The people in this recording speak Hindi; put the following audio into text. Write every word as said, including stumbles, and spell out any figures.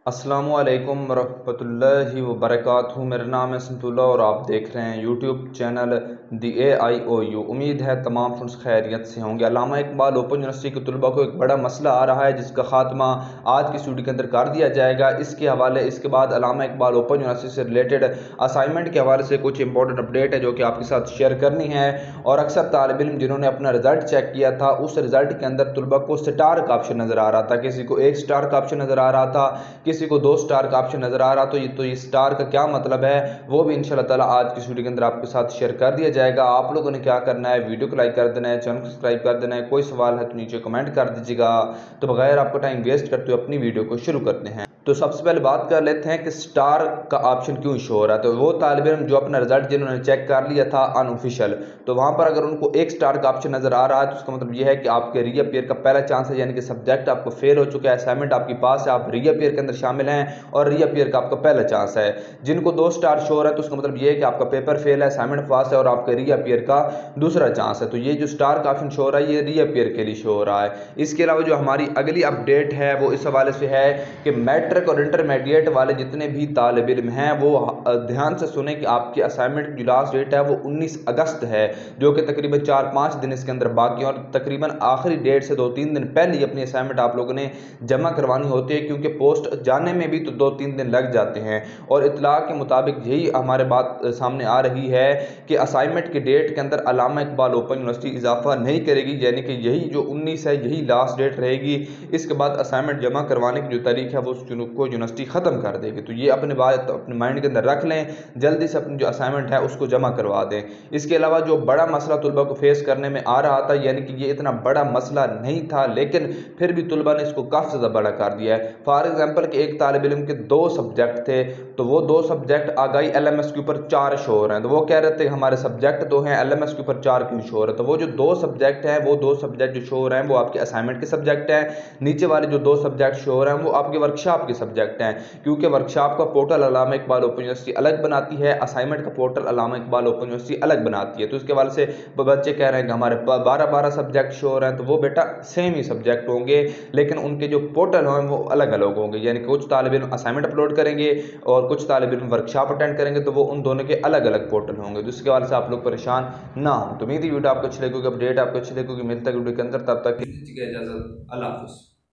अस्सलामुअलैकुम रहमतुल्लाहि व बरकातहू। मेरा नाम है संतुल्ला और आप देख रहे हैं YouTube channel the A I O U. उम्मीद है तमाम फ्रेंड्स खैरियत से होंगे। अल्लामा इकबाल ओपन यूनिवर्सिटी के तलबा को एक बड़ा मसला आ रहा है जिसका खात्मा आज की स्टूडियो के अंदर कर दिया जाएगा। इसके हवाले इसके बाद अल्लामा इकबाल ओपन यूनिवर्सिटी से रिलेटेड असाइनमेंट के हवाले से कुछ इंपॉर्टेंट अपडेट है जो कि आपके साथ शेयर करनी है। और अक्सर तालिब इल्म जिन्होंने अपना रिजल्ट चेक किया था उस रिजल्ट के अंदर तलबा को स्टार का ऑप्शन नज़र आ रहा था, किसी को एक स्टार का ऑप्शन नज़र आ रहा था, किसी को दो स्टार का ऑप्शन नजर आ रहा। तो ये तो ये स्टार का क्या मतलब है वो भी इंशाल्लाह ताला आज की वीडियो के अंदर आपके साथ शेयर कर दिया जाएगा। आप लोगों ने क्या करना है, वीडियो को लाइक कर देना है, चैनल को सब्सक्राइब कर देना है। कोई सवाल है तो नीचे कमेंट कर दीजिएगा। तो बगैर आपको टाइम वेस्ट करते हुए अपनी वीडियो को शुरू करते हैं। तो सबसे पहले बात कर लेते हैं कि स्टार का ऑप्शन क्यों शो हो रहा है। तो वो तालिब इल्म जो अपना रिजल्ट जिन्होंने चेक कर लिया था अनऑफिशियल, तो वहां पर अगर उनको एक स्टार का ऑप्शन नजर आ रहा है तो उसका मतलब यह है कि आपके रीअपियर का पहला चांस है, यानी कि सब्जेक्ट आपको फेल हो चुका है, असाइनमेंट आपके पास है, आप रीअपियर के अंदर शामिल हैं और रीअपियर का आपका पहला चांस है। जिनको दो स्टार शो हो रहा है तो उसका मतलब यह है कि आपका पेपर फेल है, असाइनमेंट पास है और आपके रीअपियर का दूसरा चांस है। तो ये जो स्टार का ऑप्शन शो हो रहा है ये रीअपियर के लिए शो हो रहा है। इसके अलावा जो हमारी अगली अपडेट है वो इस हवाले से है कि मैट्रिक और इंटरमीडिएट वाले जितने भी तालिब इल्म हैं वो ध्यान से सुने कि आपकी असाइनमेंट की जो लास्ट डेट है वो उन्नीस अगस्त है, जो कि तकरीबन चार पाँच दिन इसके अंदर बाकी है। और तकरीबन आखिरी डेट से दो तीन दिन पहले ही अपनी असाइनमेंट आप लोगों ने जमा करवानी होती है, क्योंकि पोस्ट जाने में भी तो दो तीन दिन लग जाते हैं। और इतला के मुताबिक यही हमारे बात सामने आ रही है कि असाइनमेंट की डेट के अंदर अल्लामा इकबाल ओपन यूनिवर्सिटी इजाफा नहीं करेगी, यानी कि यही जो उन्नीस है यही लास्ट डेट रहेगी। इसके बाद असाइनमेंट जमा करवाने की जो तारीख है वो को यूनिवर्सिटी ख़त्म कर देगी। तो ये अपने बात अपने माइंड के अंदर रख लें, जल्दी से अपनी जो असाइनमेंट है उसको जमा करवा दें। इसके अलावा जो बड़ा मसला तुलबा को फेस करने में आ रहा था, यानी कि ये इतना बड़ा मसला नहीं था लेकिन फिर भी तुलबा ने इसको काफ़ी ज़्यादा बड़ा कर दिया है। फॉर एग्जाम्पल कि एक तालिब इल्म के दो सब्जेक्ट थे, तो वो दो सब्जेक्ट आ गई एल एम एस के ऊपर चार शो हो रहे हैं। तो वो कह रहे थे हमारे सब्जेक्ट दो हैं, एल एम एस के ऊपर चार क्यों शो हो रहे हैं। तो वो जो दो सब्जेक्ट हैं वो दो सब्जेक्ट जो शो हो रहे हैं वो आपके असाइनमेंट के सब्जेक्ट हैं। नीचे वाले जो दो सब्जेक्ट शो हो रहे हैं वो आपके वर्कशॉप के सब्जेक्ट हैं, क्योंकि वर्कशॉप का portal Allama Iqbal open university अलग बनाती है, असाइनमेंट का portal Allama Iqbal open university अलग बनाती है। तो इसके वाले से बच्चे कह रहे हैं कि हमारे बारह बारह सब्जेक्ट शो हो रहे हैं, तो वो बेटा सेम ही सब्जेक्ट होंगे लेकिन उनके जो पोर्टल होंगे वो अलग अलग होंगे। यानी कि कुछ तालिब इल्म असाइनमेंट अपलोड करेंगे और कुछ तालिब इल्म वर्कशॉप अटेंड करेंगे, तो वो उन दोनों के अलग अलग पोर्टल होंगे। तो इसके वाले से आप लोग परेशान ना हो। तो उम्मीद है वीडियो आपको अच्छी लगेगी, अपडेट आपको अच्छी लगेगी। मिलता है वीडियो के अंदर, तब तक इजाजत, अल्लाह हाफिज़।